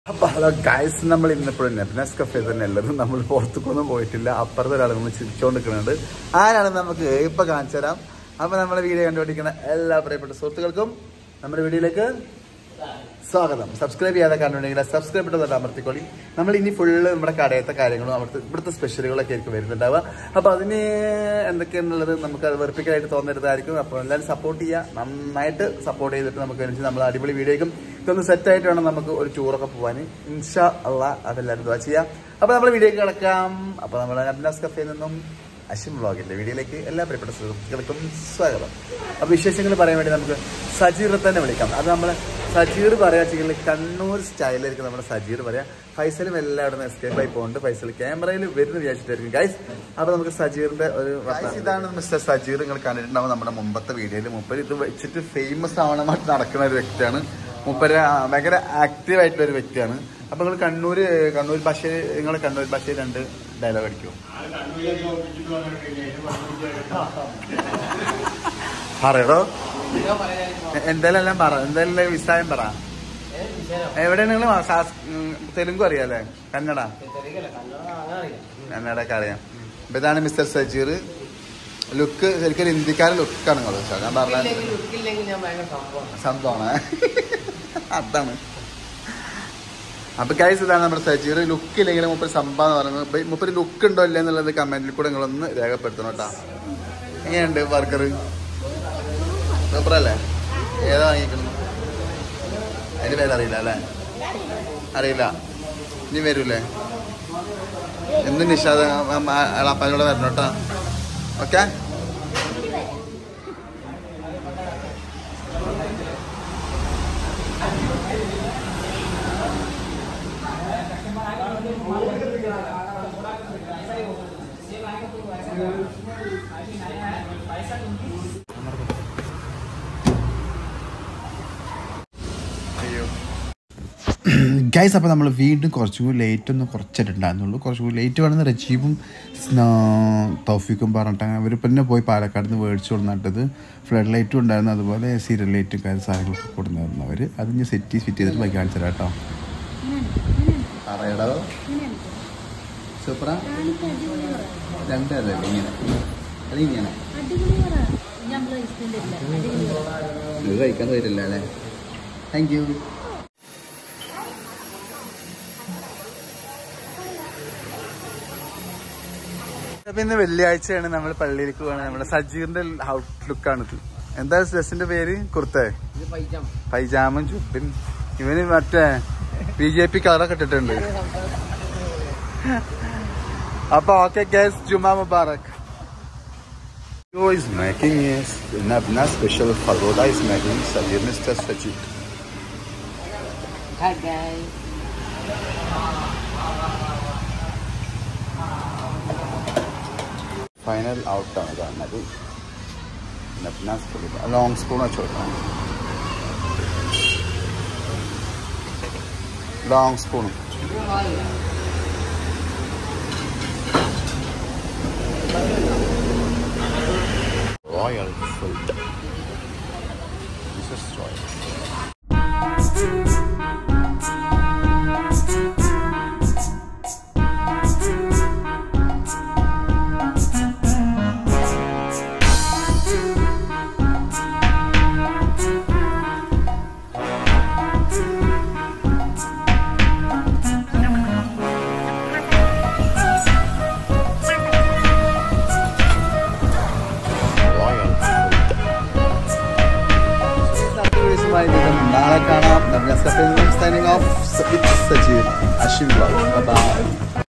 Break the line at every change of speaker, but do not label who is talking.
Hello guys, നമ്മൾ ഇന്നിപ്പോഴും നെബ്നസ് cafe തന്നെ ഉള്ളത്. നമ്മൾ പുറത്തേക്കൊന്നും പോയിട്ടില്ല. അപ്പുറത്തെ ഒരാൾ നമ്മൾ ചിരിച്ചുകൊണ്ട് നിൽക്കുന്നുണ്ട്. ആരാണ് നമുക്ക് ഇപ്പം കാണിച്ചു തരാം. അപ്പം നമ്മളെ വീഡിയോ കണ്ടുപിടിക്കുന്ന എല്ലാ പ്രിയപ്പെട്ട സുഹൃത്തുക്കൾക്കും നമ്മുടെ വീഡിയോയിലേക്ക് സ്വാഗതം. സബ്സ്ക്രൈബ് ചെയ്യാതെ കണ്ടുണ്ടെങ്കിൽ സബ്സ്ക്രൈബ് ഇട്ടത് അമർത്തിക്കൊള്ളി. നമ്മൾ ഇനി ഫുള്ള് നമ്മുടെ കടയത്തെ കാര്യങ്ങളും ഇവിടുത്തെ സ്പെഷ്യലുകളൊക്കെ ആയിരിക്കും വരുന്നുണ്ടാവുക. അപ്പോൾ അതിന് എന്തൊക്കെയാണുള്ളത് നമുക്ക് അത് വെറുപ്പിക്കലായിട്ട് തോന്നരുതായിരിക്കും. അപ്പോൾ എല്ലാവരും സപ്പോർട്ട് ചെയ്യുക, നന്നായിട്ട് സപ്പോർട്ട് ചെയ്തിട്ട് നമുക്ക് അനുസരിച്ച് നമ്മൾ അടിപൊളി വീഡിയോയ്ക്കും ഇതൊന്ന് സെറ്റായിട്ട് വേണം നമുക്ക് ഒരു ടൂറൊക്കെ പോകാൻ. ഇൻഷാ അള്ളാ അതെല്ലാവരും ദുആ ചെയ്യാം. അപ്പോൾ നമ്മൾ വീഡിയോയ്ക്ക് കിടക്കാം. അപ്പോൾ നമ്മൾ നെബ്നസ് കഫേയിൽ നിന്നും അശ്വിൻ വ്ളോഗിൻ്റെ വീഡിയോയിലേക്ക് എല്ലാ പ്രിയപ്പെട്ട സുഹൃത്തുക്കൾക്കും സ്വാഗതം. അപ്പോൾ വിശേഷങ്ങൾ പറയാൻ വേണ്ടി നമുക്ക് സജീർ തന്നെ വിളിക്കാം. അത് നമ്മൾ സജീർ പറയാ വെച്ചെങ്കിൽ കണ്ണൂർ സ്റ്റൈലായിരിക്കും നമ്മുടെ സജീർ പറയാം. ഫൈസലും എല്ലാവരും എസ്കേപ്പ് ആയി പോകുന്നുണ്ട്. ഫൈസൽ ക്യാമറയിൽ വരുന്ന വിചാരിച്ചിട്ടായിരിക്കും ഗൈസ്. അപ്പോൾ നമുക്ക് സജീറിൻ്റെ ഒരു ഇതാണ് മിസ്റ്റർ സജീർ. നിങ്ങൾ കണ്ടിട്ടുണ്ടാവും നമ്മുടെ മുമ്പത്തെ വീഡിയോയിൽ. മൂപ്പര് ഇത് വെച്ചിട്ട് ഫേമസ് ആവണമായിട്ട് നടക്കുന്ന ഒരു വ്യക്തിയാണ്. മൂപ്പര് ഭയങ്കര ആക്റ്റീവായിട്ടുള്ള ഒരു വ്യക്തിയാണ്. അപ്പോൾ നിങ്ങൾ കണ്ണൂർ ഭാഷയിൽ കണ്ണൂർ ഭാഷയിൽ 2 ഡയലോഗ് അടിക്കുമോ? പറയടോ, എന്തായാലും പറ, എന്തായാലും വിസായം പറ. എവിടെയാണ് നിങ്ങൾ? തെലുങ്ക് അറിയാല്ലേ? കന്നഡയൊക്കെ അറിയാം. അപ്പൊ ഇതാണ് മിസ്റ്റർ സജീർ. ലുക്ക് ശരിക്കും ഒരു ഇന്ത്യക്കാരൻ ലുക്കാണ് നിങ്ങൾ. ഞാൻ പറഞ്ഞ സംഭവമാണ് അതാണ്. അപ്പൊ ഗൈസ്, ഇതാണ് നമ്മുടെ സജീർ. ലുക്ക് ഇല്ലെങ്കിലും മുപ്പര് സംഭവം എന്ന് പറയുന്നത്. മുപ്പര് ലുക്ക് ഉണ്ടോ ഇല്ല എന്നുള്ളത് കമന്റിൽ കൂടെ നിങ്ങളൊന്ന് രേഖപ്പെടുത്തണം കേട്ടോ. എങ്ങനെയുണ്ട് വർക്കർ? സൂപ്പറല്ലേ? ഏതാ വാങ്ങിക്കണം? അതിന്റെ പേര് അറിയില്ല അല്ലേ? അറിയില്ല. ഇനി വരൂലേ? എന്ത് നിഷാദ് അപ്പാനോടെ വരണം കേട്ടോ. ഓക്കെ. ഗൈസ്, അപ്പോൾ നമ്മൾ വീണ്ടും കുറച്ചും കൂടി കുറച്ചിട്ടുണ്ടായിരുന്നുള്ളൂ. കുറച്ചും കൂടി ലേറ്റ് വേണമെന്ന് റജീബും തൗഫീഖും പറഞ്ഞിട്ടാണ് അവർ പിന്നെ പോയി പാലക്കാട് നിന്ന് മേടിച്ചു കൊടുന്നിട്ടത്. ഫ്ലഡ് ലൈറ്റും ഉണ്ടായിരുന്നു, അതുപോലെ സീരിയൽ ലൈറ്റും സാധനങ്ങളൊക്കെ കൊടുന്നായിരുന്നു അവർ. അത് ഞാൻ ഫിറ്റ് ചെയ്തിട്ട് ബൈക്ക് കാണിച്ചു തരാം കേട്ടോ. അറിയടോ, സൂപ്പറാ. 2 അല്ലേ ഇങ്ങനെ? അത് ഇങ്ങനെ ഇത് കഴിക്കാൻ തരില്ല അല്ലേ? Thank you. അപ്പൊ ഇന്ന് വെള്ളിയാഴ്ചയാണ്. നമ്മൾ പള്ളിയിലേക്ക് പോകണം. നമ്മുടെ സജീറിന്റെ ലുക്കാണിത്. എന്താ ഡ്രസ്സിന്റെ പേര്? കുർത്ത, പൈജാമും ചുപ്പിൻ. ഇവന് മറ്റേ BJP കളറൊക്കെ ഇട്ടിട്ടുണ്ട്. അപ്പൊ ഓക്കെ ഗൈസ്, ജുമാ മുബാറക്. is making is Nabna special Faroda is making Sajir Mr. Sajid.
Hi guys.
Final out ആണ് കാണുന്നത്. Nabna long spoon Chota. Long spoon. Royal food. This is royal. നാളെ കാണാം. Signing off with Sajid. Ashwin Vlog. Bye bye.